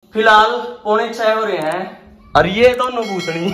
फिलहाल 6:45 हो रहे हैं और ये दोनों भूतनी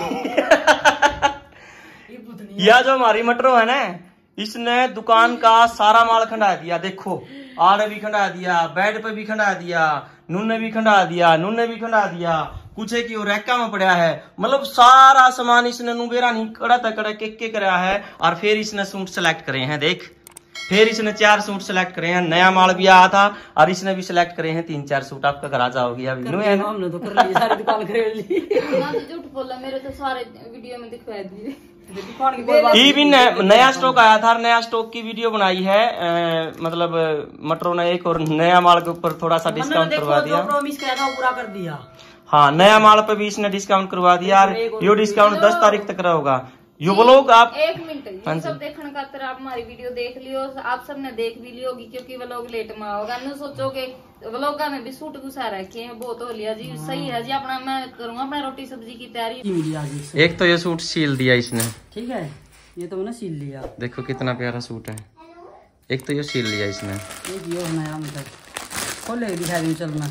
यह जो हमारी मटरो है ना, इसने दुकान का सारा माल खंडा दिया। देखो आड़े भी खंडा दिया, बेड पे भी खंडा दिया, नूने भी खंडा दिया, नूने भी खंडा दिया, कुछ है कि वो रैका में पड़ा है। मतलब सारा सामान इसने नुबेरा नहीं कड़ा तकड़ा के कराया है। और फिर इसने सूट सेलेक्ट करे हैं। देख, फिर इसने 4 सूट सेलेक्ट करे हैं। नया माल भी आया था और इसने भी सिलेक्ट करे हैं 3-4 सूट। आपका घर आ जाओगी अभी। हमने तो कर ली सारी दुकान खरीद ली। झूठ बोला, मेरे तो सारे वीडियो में दिखवा दिए। ये भी नया स्टॉक आया था, नया स्टॉक की वीडियो बनाई है। मतलब मटरो ने एक और नया माल के ऊपर थोड़ा सा डिस्काउंट करवा दिया। प्रॉमिस किया था पूरा कर दिया। हाँ, नया माल पे भी इसने डिस्काउंट करवा दिया। यो डिस्काउंट 10 तारीख तक रहेगा। यो ब्लॉग आप 1 मिनट सब देखने का तरह आप हमारी वीडियो देख लियो। आप सबने देख भी ली होगी क्योंकि व्लॉग लेट में होगा। न सोचोगे व्लॉगा में भी सूट घुसा रखे हैं, बहुत हो लिया जी। सही है जी, अपना मैं करूंगा अपना रोटी सब्जी की तैयारी। एक तो ये सूट सील दिया इसने, ठीक है, ये तो मैंने सील लिया। देखो कितना प्यारा सूट है। एक तो ये सील लिया इसने, एक ये नया मतलब खोले दिखा दी चलना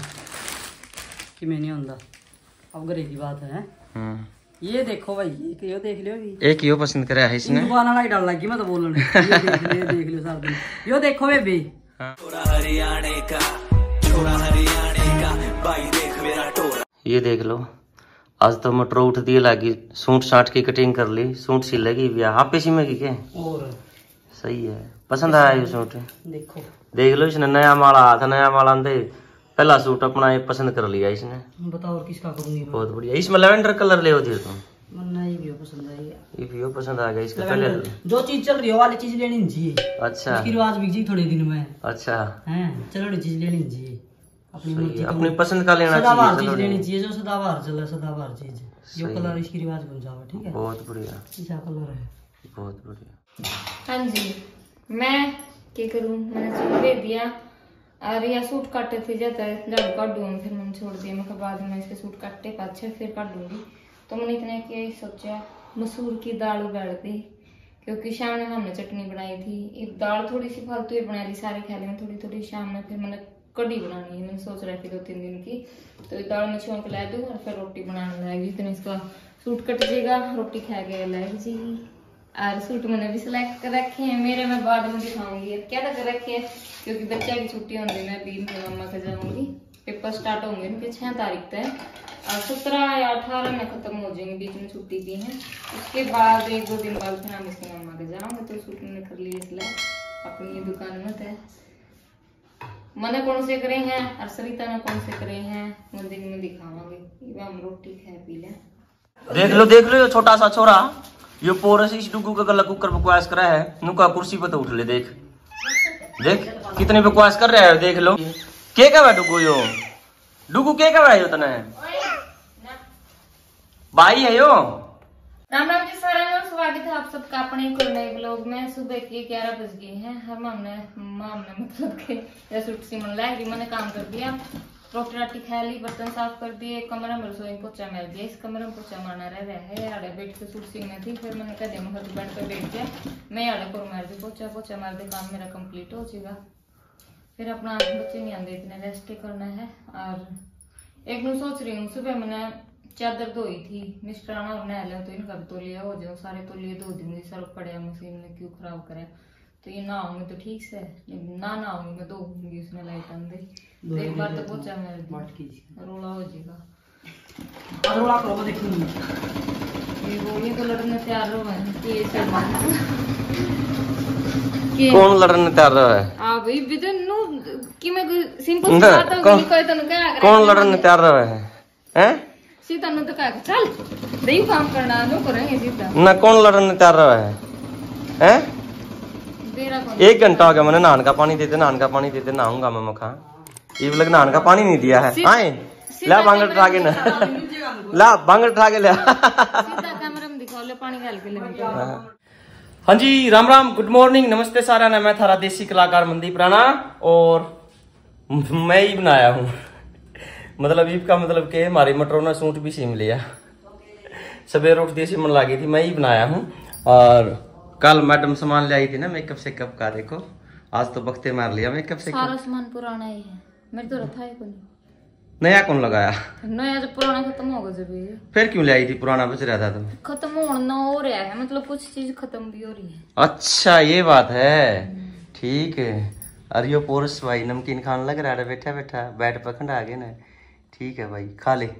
कि मैं नहीं होता। अब घरे की बात है। ये देखो भाई, ये देख लियो। एक यो पसंद करा है इसने। दुकान वाला ही डाल लगी, मैं तो बोलने देख लियो सारा दिन। यो देखो बेबी, हरियाणे का छोरा, हरियाणे का भाई देख मेरा टोरा। ये देख लो, आज तो मटरो उठ दिए लागी। सूट साट की कटिंग कर ली, सूट सिलेगी भी। आप पे सिमेगी के और सही है। पसंद आया ये सूट? देखो देख लो, इसने नया माल आया था, नया माल आंदे पहला सूट अपना ये पसंद कर लिया इसने। बताओ और किसका करूंगी। बहुत बढ़िया। इसमें लेवेंडर कलर ले होती है तुम। ये भी पसंद आई है, ये भी पसंद आ गया इसका। पहले जो चीज चल रही है वाली चीज लेनी चाहिए। अच्छा, इसकी रिवाज बिक जी थोड़े दिन में। अच्छा है, चलो चीज लेनी चाहिए अपनी पसंद का लेना सदाबहार चाहिए। चीज लेनी चाहिए, जो सदाबहार चले, सदाबहार चीज। ये कलर इसकी रिवाज बन जाओ, ठीक है। बहुत बढ़िया, ऐसा कलर है, बहुत बढ़िया। हाँ जी, मैं क्या करूँ, मैंने सूट दे दिया और यह सूट काटे थे जाता है झाड़ू काट दूंगी। फिर मैंने छोड़ दिया। मैं बाद में इसके सूट काटे पाछे फिर काट दूंगी। तो मैंने इतना किया, सोचा मसूर की दाल उबाल दी क्योंकि शाम में हमने चटनी बनाई थी। एक दाल थोड़ी सी फालतू ही बना ली, सारे खा ली थोड़ी थोड़ी। शाम में फिर मैंने कढ़ी बनानी है, मैंने सोच रही थी 2-3 दिन की। तो दाल में छोंक ला दूँ और फिर रोटी बनाने लगेगी। इतने इसका सूट कट जाएगा, रोटी खा के लग जाएगी। और सूट मैंने भी सिलेक्ट कर रखे हैं मेरे, मैं बाद में दिखाऊंगी क्या कर रखे हैं क्योंकि बच्चा की छुट्टी होने मैं भी मम्मा के जाऊंगी। पेपर स्टार्ट होंगे इनके 6 तारीख तक और 17 या 18 में खत्म हो जाएंगे। बीच में छुट्टी दी है, उसके बाद 1-2 दिन बाद फिर हम इसके मम्मा के जाऊंगे। तो सूट मैंने कर लिए इसलिए अपनी दुकान में थे। मैंने कौन से करे हैं और सरिता ने कौन से करे हैं वो दिन में दिखावांगे। हम रोटी खा पी लें। देख लो ये छोटा सा छोरा, यो पोरस इस डुगू का गला कुकर बकवास करा है। नुका कुर्सी पर तो उठ ले। देख देख कितनी बकवास कर रहा है। देख लो के का डुगू, यो डुगू के का है, यो तने भाई है यो। राम राम जी सारा में स्वागत है आप सबका अपने एक नए ब्लॉग में। सुबह के 11 बज गए हैं। हम हमने मतलब के सूट सिमन लाएगी। मैंने काम कर दिया, रोटी राटी खा ली, बर्तन साफ कर दिए, कमरे में रसोई पोछा मार दिया। इस कमरे में पोछा मारना रह रहा है। आड़े बैठ के सूट सीखना थी। फिर मैंने कहा मैं बेड पे बैठ गया, मैं आड़े को मार दी, पोछा मार दे, काम मेरा कंप्लीट हो जाएगा। फिर अपना बच्चे नहीं आते, इतने रेस्ट करना है। और एक नु सोच रही हूँ, सुबह मैंने चादर धोई थी, मिस्टर आना और नहा लिया तो इनका भी तौलिया हो जाओ, सारे तौलिए धो दूंगी। सर्फ पड़े मशीन में, क्यों खराब करे। तो ये नहाऊंगी तो ठीक से, ना नहाऊंगी मैं धोऊंगी उसमें लाइट अंदर। एक बार तो पोछा मार दी, रोला हो जाएगा। ये तो लड़ने तैयार हो कौन लड़ने तैयार रहा है? आ भाई बिदनु कि मैं सिंपल सी बात है कि कोई तनु क्या कौन लड़ने तैयार रहा है? हैं सीता नु तो क्या चल देई काम करना नो करेंगे सीता ना। कौन लड़ने तैयार रहा है? हैं 1 घंटा हो गया मैंने नहान का पानी दे दे, नहान का पानी दे दे, नहाऊंगा मैं मखा। ये लग नहान का पानी नहीं दिया है। आए ला बांगड़ उठा के ना, ला बांगड़ उठा के ले सीता कैमरा में दिखाओ ले पानी डाल के ले। हाँ जी, राम राम, गुड मॉर्निंग, नमस्ते सारा ना। मैं थारा देसी कलाकार मनदीप राणा और मैं ही बनाया हूँ। मतलब इसका मतलब के हमारी मटरों ने सूट भी सीम लिया। सवेरे उठ दिए सिमन लगी थी, मैं ही बनाया हूँ। और कल मैडम सामान ले आई थी ना मेकअप सेकअप का। देखो आज तो बख्ते मार लिया मेकअप से। सारा सामान पुराना ही है, मेरे तो रखा है कोई। नया कौन लगाया? नया जब पुराना खत्म होगा जब ये फिर क्यों ले आई थी? पुराना बच रहा था तो। खत्म होना हो रहा है, मतलब कुछ चीज खत्म भी हो रही है। अच्छा ये बात है, ठीक है। अरे यो पोरस भाई नमकीन खान लग रहा है बैठा बैठा, बैठ पखंड आ गए ना। ठीक है भाई खा ले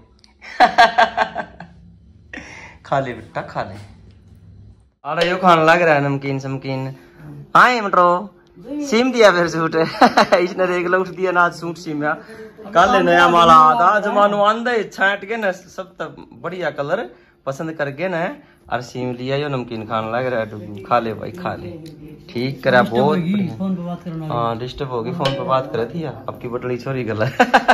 खा ले बेटा खा ले। अरे यो खान लग रहा है नमकीन समकीन। हाँ मटरो सिम दिया फिर सूट इसने देख लो उठ दिया ना सूट सिम। कल नया माल आता जमानो आंदे छाट के ना सब तब बढ़िया कलर पसंद करके ना और सिम लिया। यो नमकीन खान लग रहा है, खा ले भाई खा ले। ठीक करा बहुत बढ़िया। हाँ डिस्टर्ब होगी, फोन पे बात कर थी आपकी बटली छोरी गला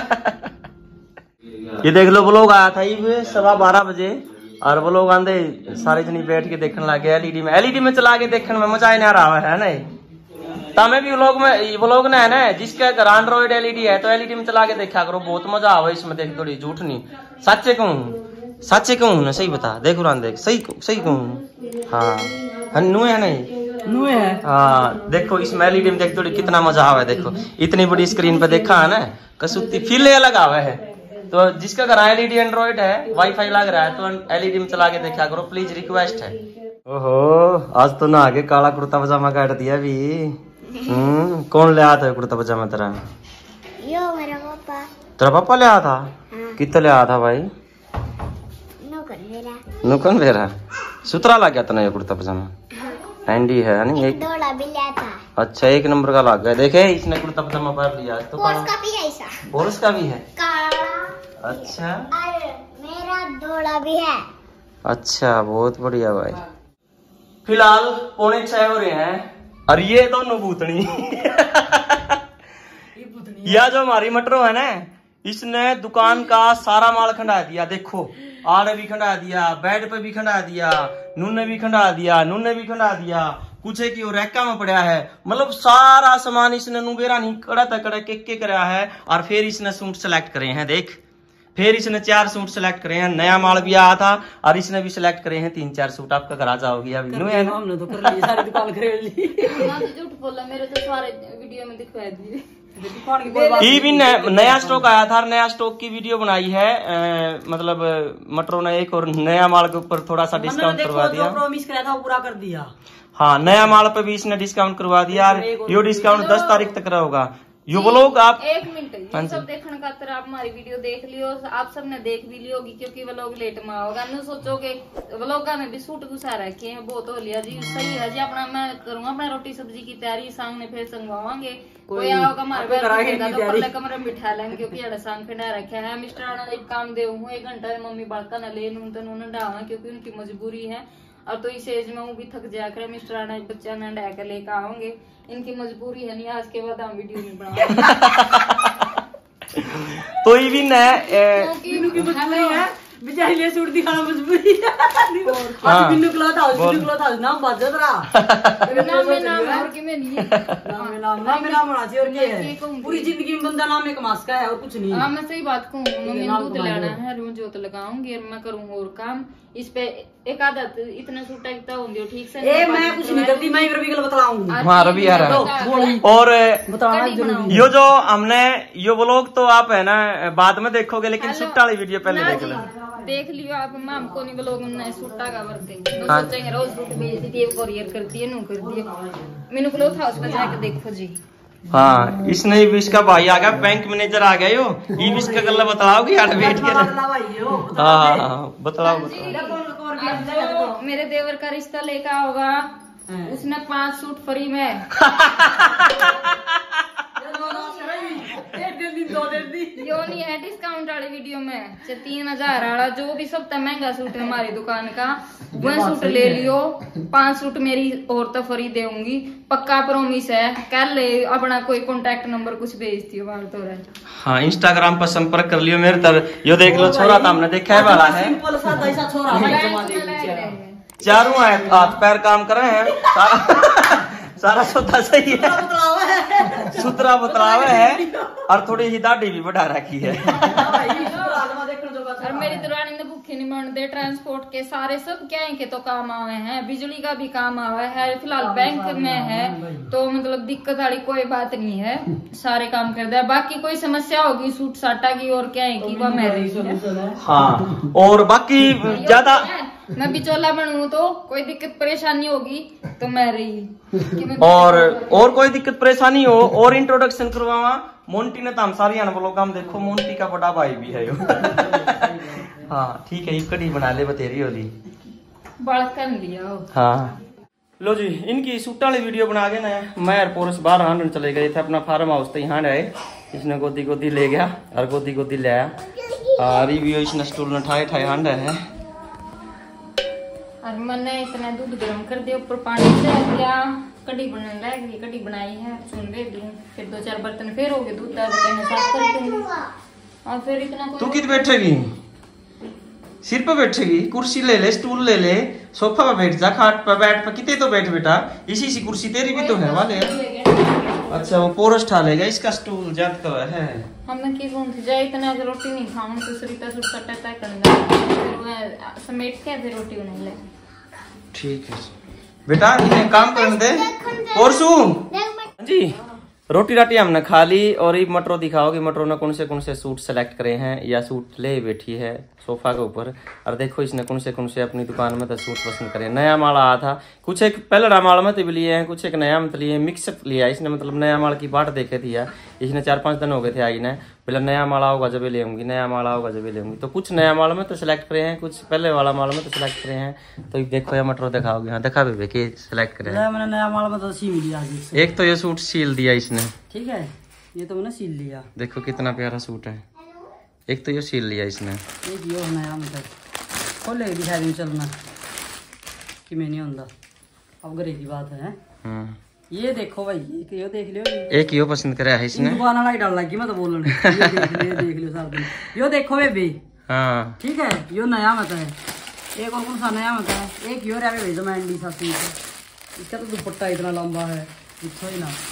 ये देख लो व्लॉग आया था ये 12:15 बजे और व्लॉग आंदे सारे जनी बैठ के देखने लगे। एलईडी में चला के देखने में मजा नहीं आ रहा है ना। तमें भी व्लॉग ना है ना, जिसके घर एंड्रॉइड एलईडी है तो एलईडी में चला के देखा करो, बहुत मजा आवे इसमें। देख थोड़ी झूठ नहीं सच्चे कहूँ ना, सही बता देख उरान देख सही कहूँ। हाँ नुए है नहीं नुए है। हाँ देखो इसमें एलईडी में देख थोड़ी कितना मजा आवे। देखो इतनी बड़ी स्क्रीन पे देखा है ना, कसुती फील अलग आवे है। तो जिसका घर एलईडी एंड्रॉइड है वाईफाई लग रहा है तो एलईडी में चला के देखा करो, प्लीज रिक्वेस्ट है। ओहो आज तो ना आगे काला कुर्ता पजामा काट दिया भी। कौन ले आया था कुर्ता पजामा तेरा? यो मेरा पापा। तेरा पापा ले आया था? कितना ले आया था भाई? नुकन मेरा सुतरा लग गया था ना ये कुर्ता पजामा। हैंडी है नहीं एक डोला भी लिया था। अच्छा 1 नंबर का लग गया। देखे इसने कुर्ता पजामा पहन लिया तो पोर्स का भी है ऐसा। पोर्स का भी है काला। अच्छा और मेरा डोला भी है। अच्छा बहुत बढ़िया भाई। फिलहाल 6:45 हो रहे हैं और ये दोनों भूतनी यह जो हमारी मटरो है ना, इसने दुकान का सारा माल खंडा दिया। देखो आड़े भी खंडा दिया, बेड पे भी खंडा दिया, नूने भी खंडा दिया, नूने भी खंडा दिया, कुछ की और रैका में पड़ा है। मतलब सारा सामान इसने नुबेरा नहीं कड़ा तकड़ा के कराया है। और फिर इसने सूट सेलेक्ट करे हैं। देख फिर इसने 4 सूट सेलेक्ट करे हैं। नया माल भी आया था और इसने भी सिलेक्ट करे हैं 3-4 सूट। आपका घर आ जाओगी अभी है ना? हमने तो कर ली सारी दुकान खरीद ली। झूठ बोला, मेरे तो सारे वीडियो में दिखवा दिए। ये भी नया स्टॉक आया था, नया स्टॉक की वीडियो बनाई है। मतलब मटरो ने एक और नया माल के ऊपर थोड़ा सा डिस्काउंट करवा दिया। जो प्रॉमिस किया था वो पूरा कर दिया। हाँ नया माल पे भी इसने डिस्काउंट करवा दिया। यो डिस्काउंट 10 तारीख तक रहेगा। यो व्लॉग आप 1 मिनट ये सब देखने का तरह आप हमारी वीडियो देख लियो, आप सबने देख भी ली होगी क्योंकि व्लॉग लेट में होगा। न सोचोगे व्लॉगा में भी सूट घुसा रखे हैं, बहुत हो लिया जी। सही है जी, अपना मैं करूंगा अपना रोटी सब्जी की तैयारी, सामने फिर संगवावांगे। कोई आओगा हमारे कमरे में बिठा लेंगे क्योंकि अड़ा सांग खंडा रखा है। मिस्टर आना एक काम दे 1 घंटा मम्मी बड़का न ले नून तो नून डावा क्योंकि उनकी मजबूरी है। और तो इस एज में वो भी थक जाया करे। मिस्टर आना बच्चा न डा कर लेकर आओगे, इनकी मजबूरी है। नहीं आज के बाद हम वीडियो नहीं बनाएंगे तो ये भी नया बेचारी ले सूट दिखाना मजबूरी है। आज बिन्नू क्लॉथ हाउस नाम बात रहा नाम और कि मैं नहीं नाम होना चाहिए। और क्या है पूरी जिंदगी में बंदा नाम एक मास का है और कुछ नहीं। हाँ मैं सही बात कहूँ, मम्मी दूध लेना है, रूम जोत लगाऊंगी और मैं करूँ और काम। इस पे एक आदत इतना सूट एकता होंगे ठीक से। मैं कुछ नहीं करती, मैं रवि को बताऊंगी। हाँ रवि आ रहा है। और यो जो हमने यो व्लॉग तो आप है ना बाद में देखोगे, लेकिन सूट वाली वीडियो पहले देख लियो आप। माम को नहीं व्लॉग में सूटा का वर्क सोचेंगे रोज सूट भेजती है, कोरियर करती है, नू करती है। मैंने क्लॉथ हाउस पे जाके देखो जी। हाँ इसने भी इसका भाई आ गया, बैंक मैनेजर आ गया यो। ये भी इसका गल्ला बताओगी यार बैठ के। हाँ बताओ। मेरे देवर का रिश्ता लेकर होगा, उसने 5 सूट फ्री में यो नहीं है डिस्काउंट वाली वीडियो में 3000 वाला जो भी सब महंगा सूट है हमारी दुकान का, वह सूट ले लियो। 5 सूट मेरी और तो फ्री देऊंगी, पक्का प्रॉमिस है। कर ले अपना कोई कॉन्टेक्ट नंबर कुछ भेज दियो बाल तो रहे। हाँ इंस्टाग्राम पर संपर्क कर लियो मेरे तरफ। यो देख लो छोरा था हमने देखा है वाला है, चारों हाथ पैर काम कर रहे हैं। सारा सौदा सही है, सुतरा बतलावा है और थोड़ी ही दाढ़ी भी बढ़ा रखी है। और मेरी दुरानी ने भूखे नहीं मरते, ट्रांसपोर्ट के सारे सब क्या है कि तो काम आवे हैं, बिजली का भी काम आवा है, फिलहाल बैंक में है तो मतलब दिक्कत वाली कोई बात नहीं है, सारे काम कर दे। बाकी कोई समस्या होगी सूट साटा की और क्या है कि वो मैं रही। हाँ और बाकी ज्यादा मैं बिचौला बनूं तो कोई दिक्कत परेशानी होगी तो मैं रही। और कोई दिक्कत परेशानी हो और इंट्रोडक्शन करवावा मोंटी ने तो हम सारी बोलो काम देखो मोंटी का बड़ा भाई भी है यो। हाँ ठीक है, कड़ी बना ले बतेरी होली बड़कन लिया हो। हाँ लो जी, इनकी सूट वाली वीडियो बना के ना मैं और पोरस बाहर हांडन चले गए थे अपना फार्म हाउस, तो यहाँ आए इसने गोदी गोदी ले गया और गोदी गोदी ले आया और रिव्यू इसने स्टूल न ठाए ठाए हांडा है। और मैंने इतना दूध गर्म कर दिया, ऊपर पानी डाल दिया, कढ़ी बनाने लग गई, कढ़ी बनाई है, चुन दे दी, फिर 2-4 बर्तन फिर हो गए, दूध डाल के साफ कर दूंगी और फिर इतना। तू कित बैठेगी? सिर पे बैठेगी? कुर्सी ले ले, स्टूल ले ले, सोफा पे बैठ जा, खाट पे बैठ पे किते तो बैठ बेटा, इसी सी कुर्सी तेरी भी तो है वाले। अच्छा वो पोरस ठा लेगा, इसका स्टूल जात का है। हमने की कौन थी जाए इतना रोटी नहीं खाऊं तो सरिता सुट कटा तय करना, फिर वो समेट के फिर रोटी बनाई ले। ठीक है बेटा, इन्हें काम करने दे। पोरसू जी रोटी राटी हमने खा ली और ये मटरो दिखाओगे, मटरो ने कौन से सूट सेलेक्ट करे हैं या सूट ले बैठी है सोफा के ऊपर। और देखो इसने कौन से अपनी दुकान में तो सूट पसंद करे। नया माल आया था, कुछ एक पहले माल में तो भी लिए हैं, कुछ एक नया में लिए, मिक्सअप लिया इसने, मतलब नया माल की बाट देखे थी यार। इसने 4-5 दिन हो गए थे आई ने, पहले नया माल आओगा जब ले आऊंगी, नया माल आओगा जब ले आऊंगी। तो कुछ नया माल में तो सिलेक्ट करे हैं, कुछ पहले वाला माल में तो सिलेक्ट करे हैं। तो देखो ये मटरो दिखाओगे, हाँ दिखा भी के सिलेक्ट करे। मैंने नया माल में तो सील लिया, एक तो ये सूट सील दिया इसने, ठीक है, ये तो मैंने सील लिया। देखो कितना प्यारा सूट है, एक तो ये सील लिया इसने। एक यो नया मतलब खोले दिखा दूं चलना कि मैं नहीं होता, अब घरे की बात है। ये देखो भाई, यो देख लियो, एक यो पसंद करा है इसने, दुकान वाला ही डाल लगी मैं तो बोल रहा हूं। देख लियो सारा दिन, यो देखो बेबी। हाँ ठीक है, यो नया मत है, एक और कौन सा नया मत है, एक यो रे भेजो मैं एंडी सासी, इसका तो दुपट्टा इतना लंबा है पूछो ही ना।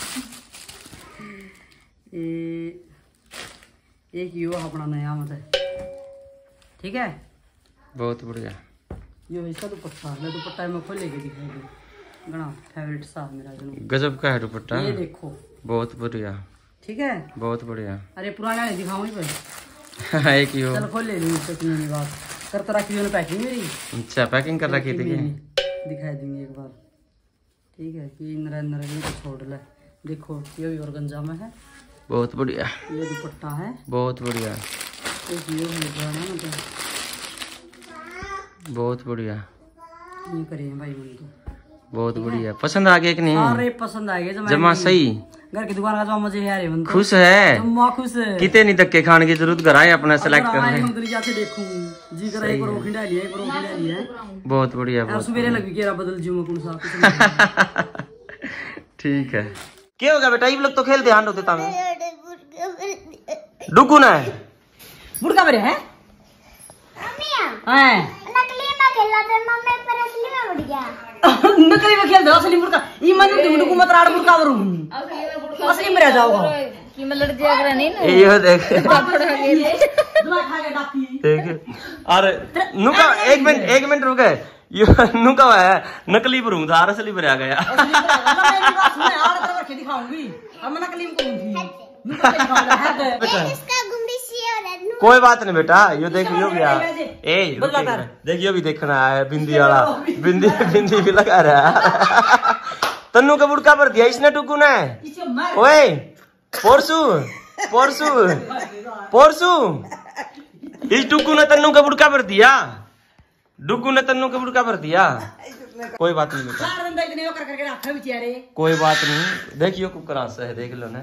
एक यो अपना नया मत है, ठीक है, बहुत बढ़िया। यो इसका दुपट्टा ले, दुपट्टा मैं खोल लेके दिखाऊंगी, गणा फेवरेट सा मेरा जो गजब का है दुपट्टा, ये देखो बहुत बढ़िया, ठीक है बहुत बढ़िया। अरे पुराना नहीं दिखाऊंगी पर एक ही हो, चल खोल ले लूं, इतनी बात कर तो रखी है पैकिंग मेरी। अच्छा पैकिंग कर रखी थी, दिखाई दूंगी एक बार, ठीक है। ये नरेंद्र को छोड़ ले, देखो ये भी ऑर्गेन्जा में है, बहुत बढ़िया। ये दुपट्टा है, बहुत बढ़िया, एक ये है मतलब बहुत बढ़िया, ये करिए भाई मन तो बहुत बढ़िया। पसंद आ गया कि नहीं? अरे पसंद आ गया जमा सही, घर की दुकान का जो मजे है, मन तो खुश है, खुश है, कितने नहीं धक्के खाने की जरूरत, घर आए अपना सेलेक्ट करने जाके देखूं जी करा, एक रोखी डाली है, एक रोखी डाली है, बहुत बढ़िया। बहुत सवेरे लगी केरा बदल जीव कौन सा। ठीक है, क्या होगा बेटा, ये लोग तो खेल ध्यान देता मैं डुगू ना है बुड़का मेरे है नकली में खेला था मम्मी, पर असली में उड़ गया। नकली में खेल दो, असली बुड़का ई मन तुम डुगू मत राड़ बुड़का वरू, असली में रह जाओगा कि मैं लड़ दिया करा नहीं ना, ये देख दुआ खा के डाकी देख। अरे नुका एक मिनट रुक गए, ये नुका है नकली पर था, असली पर आ गया। दिखाऊंगी अब मैं नकली में कोई बात नहीं बेटा, यो देख लियो भी देखियो भी देखना है, बिंदी वाला बिंदी भी लगा रहा है। तन्नू का बुड़का पर दिया इसने टुकू ने, ओए पोरसू इस टुकू ने तन्नू का बुड़का पर दिया, डुगू ने तन्नू का बुड़का पर दिया। कोई बात नहीं बेटा, कोई बात नहीं, देखियो कुकरा से है, देख लो ना।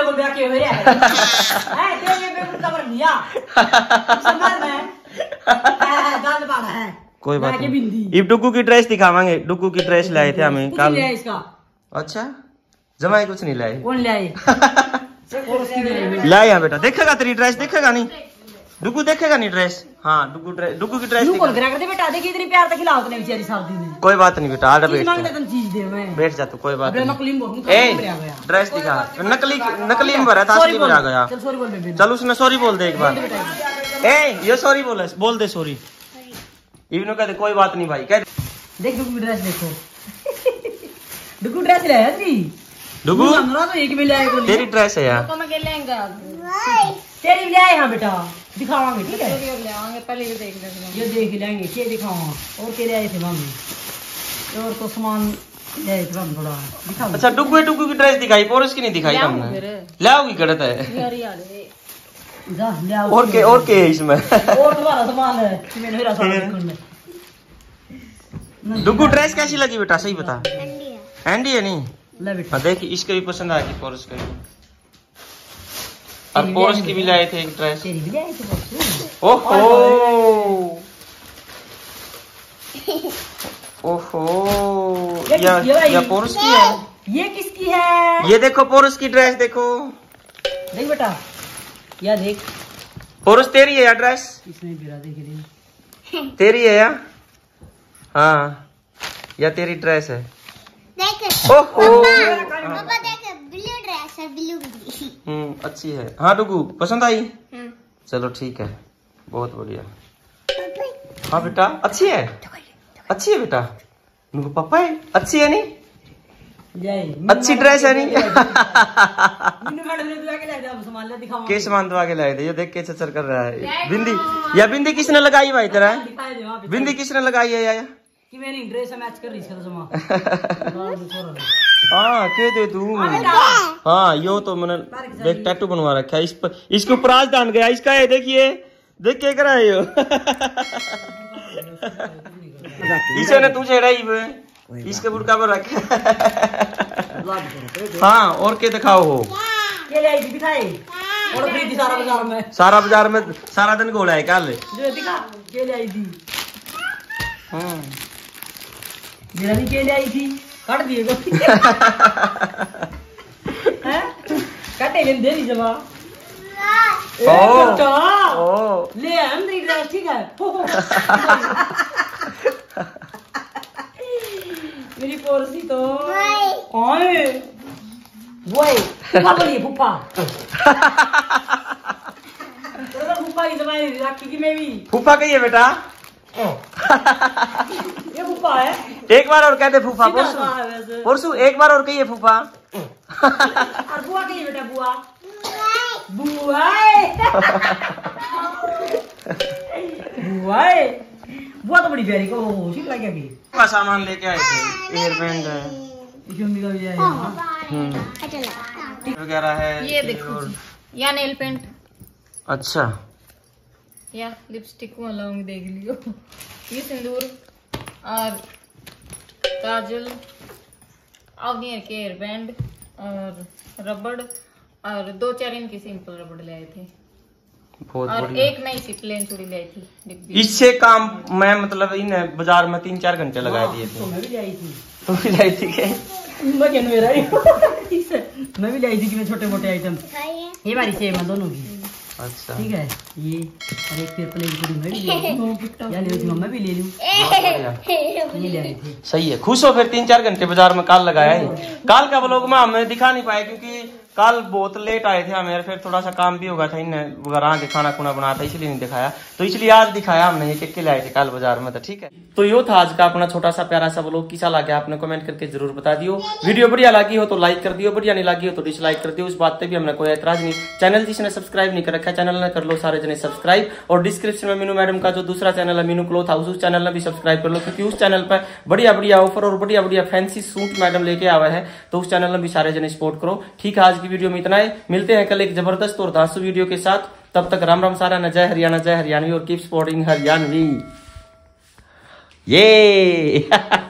कोई बात नहीं, इब डुगू की ड्रेस दिखावांगे, डुगू की ड्रेस लाए थे हमें कल। अच्छा जमाई कुछ नहीं लाए, कौन लाए? लाए यहाँ बेटा, देखेगा तेरी ड्रेस, देखेगा नहीं, डुगू देखेगा नहीं ड्रेस? हाँ डुगू की ड्रेस बोल कर दे बेटा, देखिए इतनी प्यार तक खिलाओ तूने बेचारी सर्दी में। कोई बात नहीं बेटा, आजा बैठ मांगता तुम चीज दे मैं बैठ जा तू, कोई बात नहीं। नकली बोल ड्रेस दिखा, नकली में भरा था, असली में आ गया। चल सॉरी बोल बेबी, चल उसमें सॉरी बोल दे एक बार। ये सॉरी बोल दे सॉरी। इवनो कहते कोई बात नहीं भाई, कह देख डुगू ड्रेस देखो। डुगू ड्रेस ले आया जी डुगू, हमरा तो एक भी ले आए को तेरी ड्रेस है यार। तो मैं लेंगे तेरी ले आए हां बेटा, दिखावांगे ठीक है। ले आएंगे, पहले ये देख लेंगे। ये देख लेंगे, क्या दिखाऊंगा और क्या ले आए थे मम्मी, और तो सामान ले आए थे हम थोड़ा दिखाओ। अच्छा डुगू की ड्रेस दिखाई, पोरस की नहीं दिखाई हमने। लाओगी गलत है यार यार जा ले आओ। और के है इसमें? और तुम्हारा सामान है, मैंने मेरा सामान है। डुगू ड्रेस कैसी लगी बेटा, सही बता। हैंडी है नहीं? ले बेटा देख इसके भी पसंद आ गई, पोरस के भी। और पोरस की भी लाए थे एक ड्रेस। तेरी भी ले आए थे बस। ओहो ओहो, या पोरस की है। ये किसकी है? ये देखो पोरस की ड्रेस देखो। देख बेटा, या देख पोरस तेरी है या ड्रेस? इसमें गिरा देख रही तेरी है या? हाँ, या तेरी ड्रेस है? देख ओहो पापा देख, ब्लू ड्रेस है, ब्लू। अच्छी है। हाँ डुगू पसंद आई? चलो ठीक है, बहुत बढ़िया। हाँ बेटा अच्छी है, अच्छी है बेटा। डुगू पापा है, अच्छी है नहीं? अच्छी ड्रेस है नहीं? के सामान दवा के लाए थे, ये देख के चचर कर रहा है। बिंदी, या बिंदी किसने लगाई भाई तेरा? बिंदी किसने लगाई है या? कि मेरी ड्रेस मैच कर रही है जमा। हाँ के दे तू। हाँ यो तो मैंने देख टैटू बनवा रखा है इस पर, इसके ऊपर आज डाल गया इसका है। देखिए देख के करा है यो। इसे ने तुझे रही इसके बुड़का पर रखा। हाँ और के दिखाओ हो? के ले आई थी दिखाई, और खरीदी सारा बाजार में। सारा बाजार में सारा दिन घोड़ा है कल। जो दिखा के ले आई थी। मेरा भी के ले आई थी, काट दिए को। हैं काटे लेन दे दी जमा। ओ ले हम तेरी ड्रेस ठीक है। मेरी पोरसी तो ओए वही फूफा बोलिए फूफा। तो फूफा की जमाई राखी की मैं भी फूफा कही है बेटा। ये फूफा है। एक बार और कहते फूफा। परसू एक बार और कहिए फूफा। और बुआ कहिए बेटा, बुआ बुआ बुआ बुआ तो बड़ी प्यारी को ठीक लगे। अभी सामान लेके आए थे, एयर बैंड है वगैरह है, ये देखो या नेल पेंट। अच्छा या लिपस्टिक को लाऊंगी, देख लियो। ये सिंदूर और काजल, अवनियर के हेयर बैंड और रबड़, और 2-4 इनकी सिंपल रबड़ ले आए थे। बहुत और बढ़िया। एक नई सी प्लेन चूड़ी ले आई थी डिब्बी। इससे काम मैं मतलब इन बाजार में 3-4 घंटे लगा दिए थे। मैं भी ले आई थी। तुम भी लाई थी क्या? मैं भी ले आई थी कि मैं छोटे मोटे आइटम। ये हमारी सेम है दोनों की। अच्छा ठीक है, ये और एक फिर प्लेन पूरी मैं भी ले लूं, या ले लूं, मैं भी ले लूं। ये ले आई थी। सही है, खुश हो फिर 3-4 घंटे बाजार में काल लगाया है। काल का व्लॉग में हमें दिखा नहीं पाए क्योंकि कल बहुत लेट आए थे हमें, फिर थोड़ा सा काम भी होगा था इन वगैरह आके खाना खुना बनाया था, इसलिए नहीं दिखाया। तो इसलिए आज दिखाया हमने, ये के लाए थे कल बाजार में। तो ठीक है, तो यो था आज का अपना छोटा सा प्यारा सा व्लॉग। किसा लगे आपने कमेंट करके जरूर बता दियो। वीडियो बढ़िया लगी हो तो लाइक कर दियो, बढ़िया नहीं लगी हो तो डिसलाइक कर दियो, उस बात पे भी हमने कोई एतराज नहीं। चैनल जिसने सब्सक्राइब नहीं कर रखा है चैनल ने कर लो सारे जने सब्सक्राइब, और डिस्क्रिप्शन में मीनू मैडम का जो दूसरा चैनल है मीनू क्लॉथ हाउस, उस चैनल में भी सब्सक्राइब कर लो, क्योंकि उस चैनल पर बढ़िया बढ़िया ऑफर और बढ़िया बढ़िया फैंसी सूट मैडम लेके आवा है। तो उस चैनल में भी सारे जने सपोर्ट करो। ठीक है, आज की वीडियो में इतना है, मिलते हैं कल एक जबरदस्त और धांसू वीडियो के साथ। तब तक राम राम सारा न, जय हरियाणा जय हरियाणवी, और कीप सपोर्टिंग हरियाणवी। ये